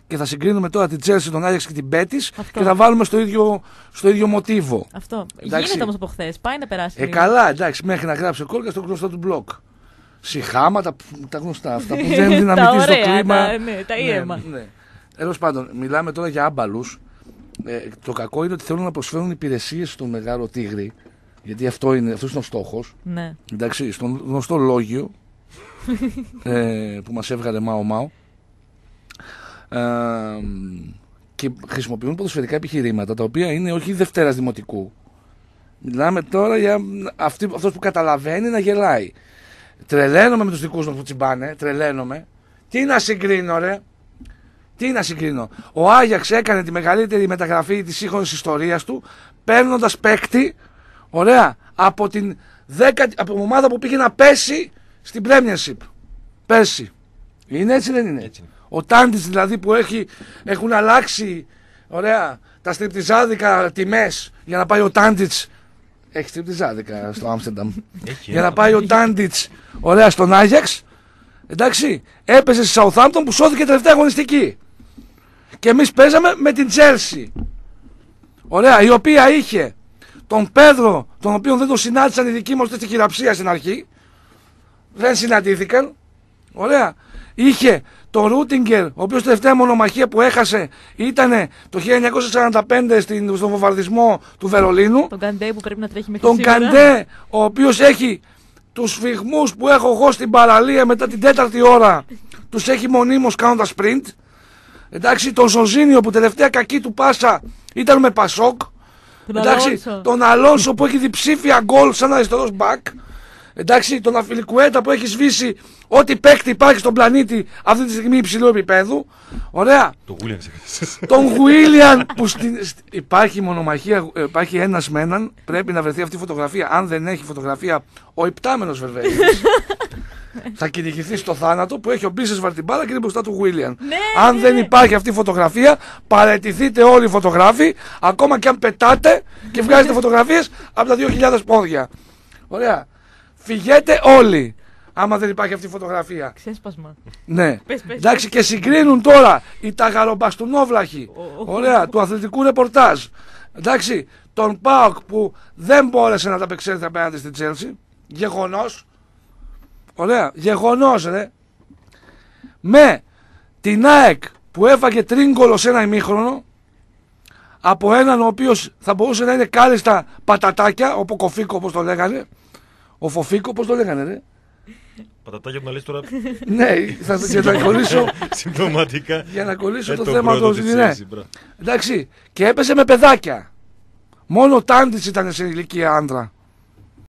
και θα συγκρίνουμε τώρα την Chelsea, τον Άγιαξ και την Betis και θα βάλουμε στο ίδιο μοτίβο. Αυτό. Γίνεται όμως από χθες. Πάει να περάσει. Καλά, εντάξει, μέχρι να γράψει ο Κόλκα στο γνωστό του blog. Σιχάμα, τα γνωστά αυτά που δεν δυναμητίζει το κλίμα. Τα ήρεμα. Τέλος πάντων, μιλάμε τώρα για άμπαλους. Το κακό είναι ότι θέλουν να προσφέρουν υπηρεσίες στον μεγάλο τίγρη. Γιατί αυτός είναι ο στόχος. Ναι. Εντάξει, στον γνωστό λόγιο που μας έβγαλε Μάο. Και χρησιμοποιούν ποδοσφαιρικά επιχειρήματα τα οποία είναι όχι Δευτέρας Δημοτικού. Μιλάμε τώρα για αυτός που καταλαβαίνει να γελάει. Τρελαίνομαι με τους δικούς μας που τσιμπάνε. Τρελαίνομαι. Τι να συγκρίνω, ρε. Τι να συγκρίνω. Ο Άγιαξ έκανε τη μεγαλύτερη μεταγραφή της σύγχρονης ιστορίας του, παίρνοντας παίκτη, ωραία, από την ομάδα που πήγε να πέσει στην Premiership. Πέρσι. Είναι έτσι, δεν είναι? Έτσι. Ο Τάντιτς δηλαδή που έχουν αλλάξει, ωραία, τα στριπτιζάδικα τιμές για να πάει ο Τάντιτς. Έχει στριπτιζάδικα στο Άμστερνταμ. Για να πάει ο Τάντιτς, ωραία, στον Άγιαξ. Εντάξει, έπεσε στη Southampton που σώθηκε τελευταία αγωνιστική. Και εμείς παίζαμε με την Chelsea. Ωραία, η οποία είχε τον Πέδρο, τον οποίο δεν τον συνάντησαν οι δικοί μας ούτε στη χειραψία στην αρχή. Δεν συναντήθηκαν. Ωραία. Είχε τον Ρούτιγκερ, ο οποίος τελευταία μονομαχία που έχασε ήταν το 1945 στον βομβαρδισμό του Βερολίνου. Τον Καντέ που πρέπει να τρέχει μέχρι τον σήμερα. Καντέ, ο οποίος έχει τους σφιγμούς που έχω εγώ στην παραλία μετά την 4η ώρα. Τους έχει μονίμως κάνοντας sprint. Εντάξει, τον Ζοζίνιο που τελευταία κακή του πάσα ήταν με Πασόκ. Εντάξει, τον Αλόνσο που έχει διψήφια γκολ σαν αριστερός μπακ. Εντάξει, τον Αφιλικουέτα που έχει σβήσει ό,τι παίκτη υπάρχει στον πλανήτη αυτή τη στιγμή υψηλού επίπεδου. Ωραία. Τον Γουίλιαν που υπάρχει μονομαχία, υπάρχει ένας με έναν. Πρέπει να βρεθεί αυτή η φωτογραφία. Αν δεν έχει φωτογραφία, ο υπτάμενος Βερβέλης θα κυνηγηθεί στο θάνατο που έχει ο Μπίσες Βαρτιμπάλα και είναι μπροστά του Γουίλιαν. Αν δεν υπάρχει αυτή η φωτογραφία, παραιτηθείτε όλοι οι φωτογράφοι, ακόμα και αν πετάτε και βγάζετε φωτογραφίες από τα 2.000 πόδια. Ωραία. Φυγέτε όλοι, άμα δεν υπάρχει αυτή η φωτογραφία. Ξέσπασμα. Ναι. Εντάξει, και συγκρίνουν τώρα οι ταγαρομπαστουνόβλαχοι, ωραία, του αθλητικού ρεπορτάζ. Εντάξει, τον ΠΑΟΚ που δεν μπόρεσε να τα απεξέλθει απέναντι στην Τσέλσι. Γεγονός. Ωραία, γεγονός, ρε. Με την ΑΕΚ που έφαγε τρίγκολο σε ένα ημίχρονο από έναν ο οποίος θα μπορούσε να είναι κάλλιστα πατατάκια, ο Κοφίκο όπως το λέγανε. Ο Φοφίκο, πώς το λέγανε, ρε. Πατατάκια που να λες τώρα. Ναι, για να κολλήσω. Συμπτωματικά. Για να κολλήσω το θέμα του. Ναι. Εντάξει, και έπεσε με παιδάκια. Μόνο ο Τάντιτς ήταν σε ηλικία άντρα.